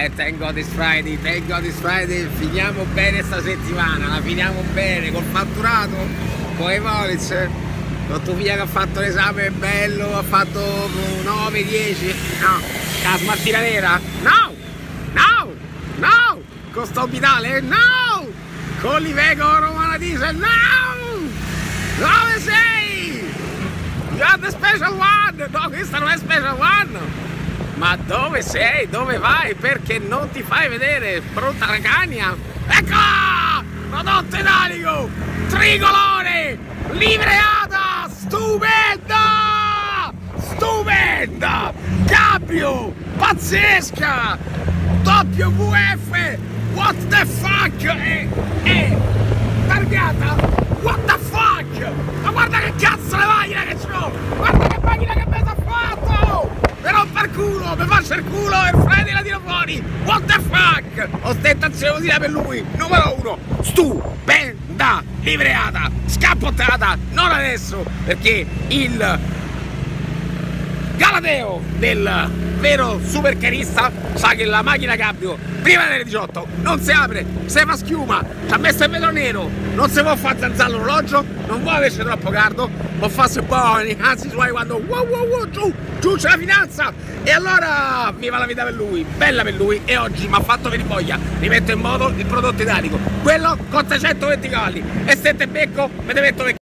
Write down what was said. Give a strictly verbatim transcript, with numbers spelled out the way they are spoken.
Eh, thank God it's Friday, thank God it's Friday, finiamo bene sta settimana, la finiamo bene, col fatturato, con i Poliz, con tua figlia che ha fatto l'esame bello, ha fatto nove dieci, no, la smattina nera, no, no, no, con sto ospitale, no, con l'Iveco Romana Diesel, no, dove sei? You are the special one, no, questa non è special one. Ma dove sei? Dove vai? Perché non ti fai vedere? Pronta la cagna? Eccola! Prodotto italico! Tricolore! Livreata! Stupenda! Stupenda! Cabrio! Pazzesca! W F! What the fuck? E... e... targata! What the fuck? Ma guarda che cazzo le macchine che c'ho! Guarda che macchina che mi ha fatto! Però per culo, mi faccio il culo e il Friday la tiro fuori! What the fuck? Ostentazione utile per lui, numero uno, stupenda, livreata, scappottata, non adesso, perché il Galateo del vero supercarista sa che la macchina cabrio prima delle diciotto non si apre, si fa schiuma, ci ha messo il vetro nero, non si può far zanzare l'orologio, non vuole averci troppo caldo, può farsi buoni, anzi suoi quando wow wow wow giù, giù c'è la finanza, e allora viva la vita per lui, bella per lui, e oggi mi ha fatto venire voglia, rimetto in moto il prodotto italico, quello con trecentoventi cavalli, e se te becco me te metto